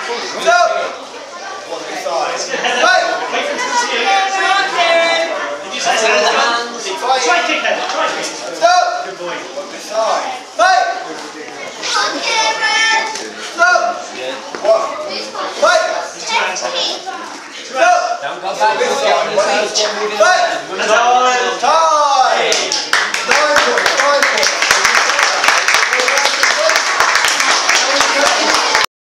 Try kick head. Stop. Good boy. Don't go back.